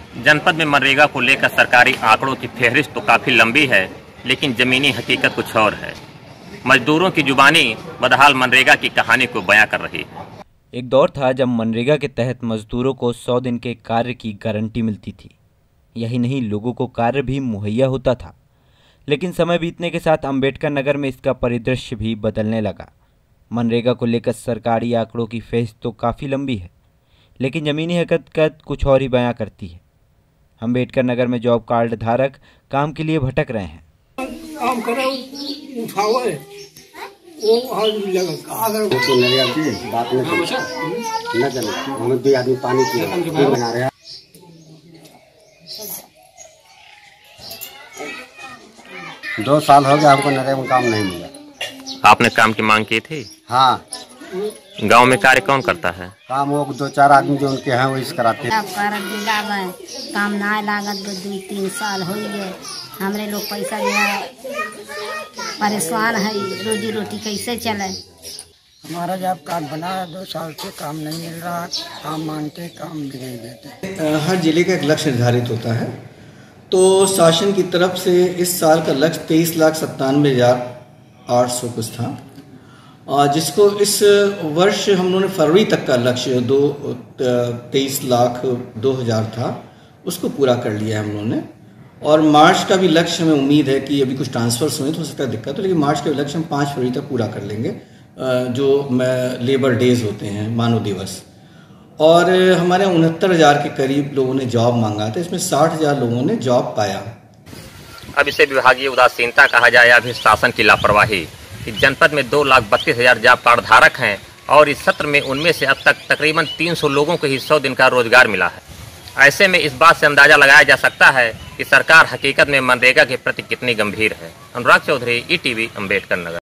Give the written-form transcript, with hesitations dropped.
जनपद में मनरेगा को लेकर सरकारी आंकड़ों की फहरिस्त तो काफ़ी लंबी है, लेकिन ज़मीनी हकीकत कुछ और है। मजदूरों की जुबानी बदहाल मनरेगा की कहानी को बयां कर रही है। एक दौर था जब मनरेगा के तहत मजदूरों को 100 दिन के कार्य की गारंटी मिलती थी। यही नहीं, लोगों को कार्य भी मुहैया होता था। लेकिन समय बीतने के साथ अंबेडकर नगर में इसका परिदृश्य भी बदलने लगा। मनरेगा को लेकर सरकारी आंकड़ों की फहरिस्त तो काफ़ी लंबी है, लेकिन ज़मीनी हकीकत कुछ और ही बयां करती है। अंबेडकर नगर में जॉब कार्ड धारक काम के लिए भटक रहे हैं। काम करे उठाओ है वो अगर तो नरेगा की बात न चले, हम भी आदमी पानी की बना रहे हैं। दो साल हो गया हमको नरेगा में काम नहीं मिला। आपने काम की मांग की थी? हाँ। गांव में कार्य कौन करता है? काम वो 2-4 आदमी जो उनके हैं वो इस कराते हैं। काम ना लागत 2-3 साल हो गए। हमरे लोग पैसा दिया परेशान है, रोजी रोटी कैसे चले। हमारा जॉब कार्ड बना है, 2 साल से काम नहीं मिल रहा। काम मांगते काम भी नहीं देते। हर जिले का एक लक्ष्य निर्धारित होता है, तो शासन की तरफ से इस साल का लक्ष्य 23,97,800 कुछ था, जिसको इस वर्ष हम लोगों ने फरवरी तक का लक्ष्य 23,02,000 था, उसको पूरा कर लिया है हम लोगों ने। और मार्च का भी लक्ष्य हमें उम्मीद है कि अभी कुछ ट्रांसफर्स हुए तो हो सकता है दिक्कत हो, लेकिन मार्च का लक्ष्य हम 5 फरवरी तक पूरा कर लेंगे, जो लेबर डेज होते हैं, मानव दिवस। और हमारे 69,000 के करीब लोगों ने जॉब मांगा था, इसमें 60,000 लोगों ने जॉब पाया। अब इसे विभागीय उदासीनता कहा जाए या फिर शासन की लापरवाही। इस जनपद में 2,32,000 जॉब कार्ड धारक हैं और इस सत्र में उनमें से अब तक तकरीबन 300 लोगों को ही 100 दिन का रोजगार मिला है। ऐसे में इस बात से अंदाजा लगाया जा सकता है कि सरकार हकीकत में मनरेगा के प्रति कितनी गंभीर है। अनुराग चौधरी, ETV, अंबेडकर नगर।